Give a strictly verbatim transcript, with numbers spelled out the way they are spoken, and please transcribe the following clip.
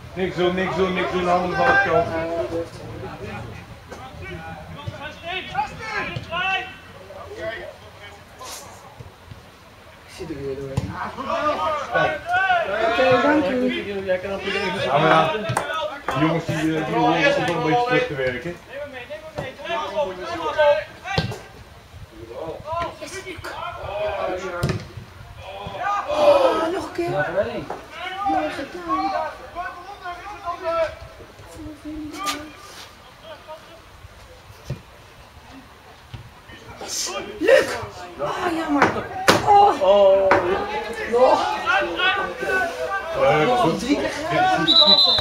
Niks doen, niks doen, niks doen, handen van het kant. Ik zit er weer doorheen. Oké, dank u. Jij kan op iedereen Ja, maar ja, die jongens die, die horen ook nog een beetje terug te werken. Oh, nog een keer. Ja, ready. Mooi gedaan. Luc! Ah, jammer. Oh! Oh, nog. Uh, Nog drie keer gedaan.